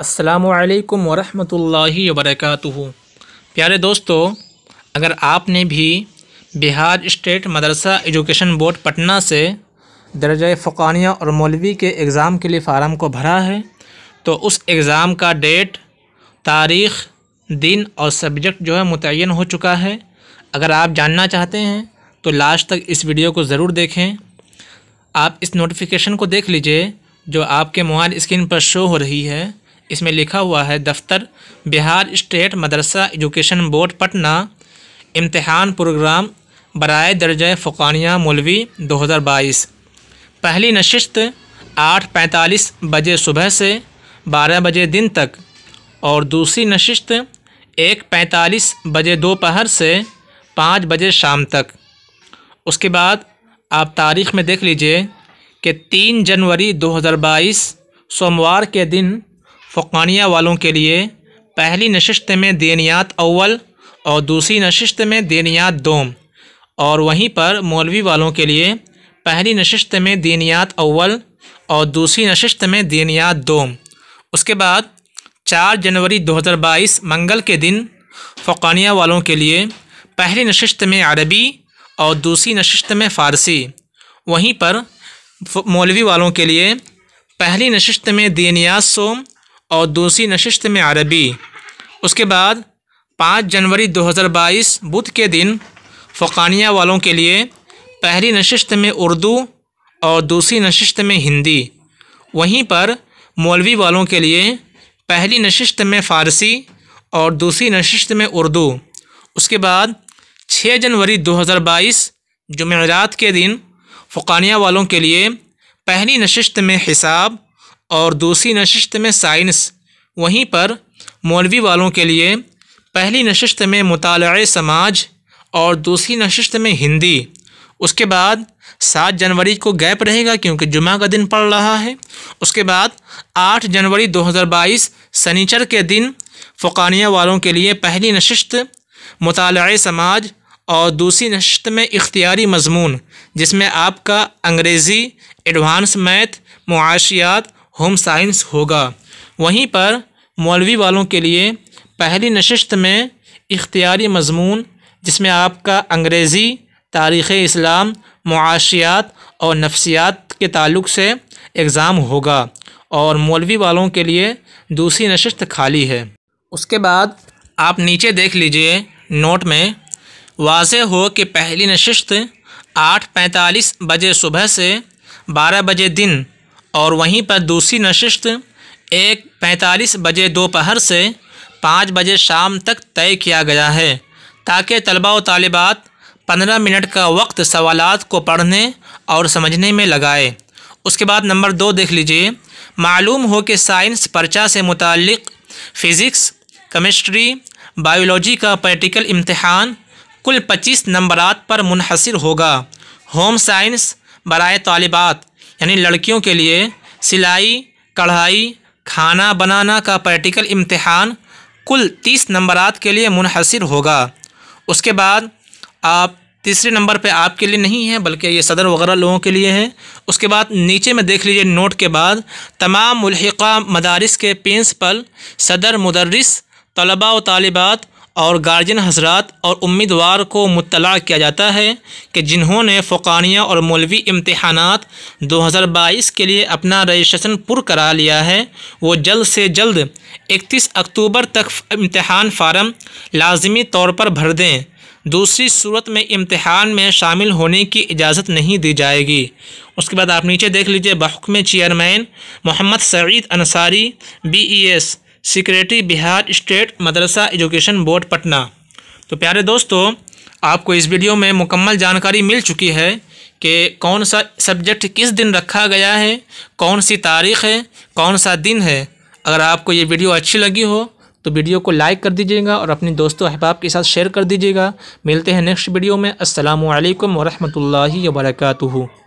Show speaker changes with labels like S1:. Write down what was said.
S1: अस्सलामुअलैकुम वरहमतुल्लाहि वबरकातुहू। प्यारे दोस्तों, अगर आपने भी Bihar State Madrasa Education Board Patna से दर्जा फ़ुक़ानिया और मौलवी के एग्ज़ाम के लिए फ़ार्म को भरा है तो उस एग्ज़ाम का डेट, तारीख़, दिन और सब्जेक्ट जो है मुतय्यन हो चुका है। अगर आप जानना चाहते हैं तो लास्ट तक इस वीडियो को ज़रूर देखें। आप इस नोटिफिकेशन को देख लीजिए जो आपके मोबाइल स्क्रीन पर शो हो रही है। इसमें लिखा हुआ है दफ्तर Bihar State Madrasa Education Board Patna, इम्तिहान प्रोग्राम बराए दर्जा फ़ुक़ानिया मौलवी 2022। पहली नशिस्त 8:45 बजे सुबह से 12 बजे दिन तक और दूसरी नशिस्त 1:45 बजे दोपहर से 5 बजे शाम तक। उसके बाद आप तारीख़ में देख लीजिए कि 3 जनवरी 2022 सोमवार के दिन फ़ुक़ानिया वालों के लिए पहली नशिस्त में दीनियात अव्वल और दूसरी नशिस्त में दीनियात दोम, और वहीं पर मौलवी वालों के लिए पहली नशिस्त में दीनियात अव्वल और दूसरी नशिस्त में दीनियात दोम। उसके बाद 4 जनवरी 2022 मंगल के दिन फ़ुक़ानिया वालों के लिए पहली नशिस्त में अरबी और दूसरी नशिस्त में फ़ारसी। वहीं पर मौलवी वालों के लिए पहली नशिस्त में दीनियात सोम और दूसरी नशिस्त में अरबी। उसके बाद 5 जनवरी 2022 बुध के दिन फ़ुक़ानिया वालों के लिए पहली नशिस्त में उर्दू और दूसरी नशिस्त में हिंदी। वहीं पर मौलवी वालों के लिए पहली नशिस्त में फ़ारसी और दूसरी नशिस्त में उर्दू। उसके बाद 6 जनवरी 2022 जुमेरात के दिन फ़ुक़ानिया वालों के लिए पहली नशिस्त में हिसाब और दूसरी नशिस्त में साइंस। वहीं पर मौलवी वालों के लिए पहली नशिस्त में मुतालिए समाज और दूसरी नशिस्त में हिंदी। उसके बाद 7 जनवरी को गैप रहेगा क्योंकि जुमा का दिन पड़ रहा है। उसके बाद 8 जनवरी 2022 शनिचर के दिन फ़ुक़ानिया वालों के लिए पहली नशिस्त मुतालिए समाज और दूसरी नशिस्त में इख्तियारी मज़मून, जिसमें आपका अंग्रेज़ी, एडवांस मैथ, मुआशियात, होम साइंस होगा। वहीं पर मौलवी वालों के लिए पहली नशिस्त में इख्तियारी मज़मून, जिसमें आपका अंग्रेज़ी, तारीख़ इस्लाम, मुआशियात और नफ्सियात के ताल्लुक़ से एग्ज़ाम होगा, और मौलवी वालों के लिए दूसरी नशिस्त खाली है। उसके बाद आप नीचे देख लीजिए नोट में वाज़े हो कि पहली नशिस्त 8:45 बजे सुबह से 12 बजे दिन और वहीं पर दूसरी नशिस्त 1:45 बजे दोपहर से 5 बजे शाम तक तय किया गया है, ताकि तलबा व तालिबात 15 मिनट का वक्त सवालात को पढ़ने और समझने में लगाए। उसके बाद नंबर 2 देख लीजिए। मालूम हो कि साइंस पर्चा से मुताल्लिक़ फ़िज़िक्स, केमिस्ट्री, बायोलॉजी का प्रैक्टिकल इम्तिहान कुल 25 नंबरात पर मुनहसर होगा। होम साइंस बराए तालिबात यानी लड़कियों के लिए सिलाई, कढ़ाई, खाना बनाना का प्रैक्टिकल इम्तिहान कुल 30 नंबरात के लिए मुनहसर होगा। उसके बाद आप तीसरे नंबर पे आपके लिए नहीं है बल्कि ये सदर वगैरह लोगों के लिए है। उसके बाद नीचे में देख लीजिए नोट के बाद तमाम मुल्हिक़ा मदारिस के प्रिंसिपल, सदर, मुदर्रिस, तलबा व तालिबात और गार्जियन हज़रात और उम्मीदवार को मुत्तला किया जाता है कि जिन्होंने फ़ुक़ानिया और मौलवी इम्तिहानात 2022 के लिए अपना रजिस्ट्रेशन पुर करा लिया है, वो जल्द से जल्द 31 अक्टूबर तक इम्तिहान फ़ार्म लाज़िमी तौर पर भर दें। दूसरी सूरत में इम्तिहान में शामिल होने की इजाज़त नहीं दी जाएगी। उसके बाद आप नीचे देख लीजिए बहुक्म chairman Mohammad Saeed Ansari BES, secretary Bihar State Madrasa Education Board Patna. तो प्यारे दोस्तों, आपको इस वीडियो में मुकम्मल जानकारी मिल चुकी है कि कौन सा सब्जेक्ट किस दिन रखा गया है, कौन सी तारीख़ है, कौन सा दिन है। अगर आपको ये वीडियो अच्छी लगी हो तो वीडियो को लाइक कर दीजिएगा और अपने दोस्तों अहबाब के साथ शेयर कर दीजिएगा। मिलते हैं नेक्स्ट वीडियो में। अस्सलामु अलैकुम वरहमतुल्लाहि वबरकातुहू।